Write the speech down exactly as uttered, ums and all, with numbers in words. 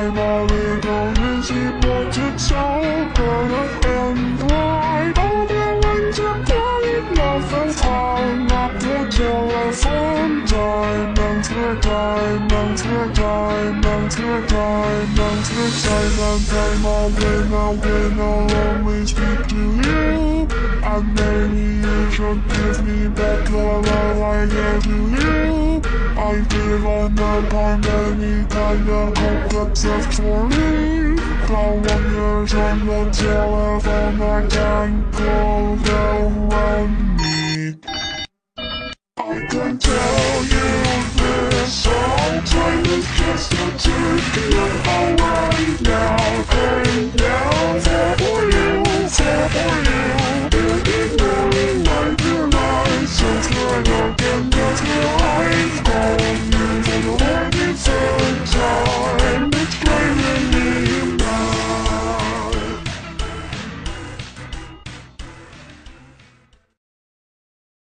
my little easy but it's so good and bright. All the winds are blowing love and hang up the telephone. Diamonds were diamonds were diamonds were diamonds were silent. I'm all day now, then I'll only speak to you. And maybe you should give me back the love I gave to you. I've given up on any kind of hope except for me. Now one years on the telephone, I can't go around me. I can tell you this, I'll try to just to take you away now. Hey, now, for you, for you. Baby, knowing like your lies, so try again, that's your eyes. Calling you for the one you say.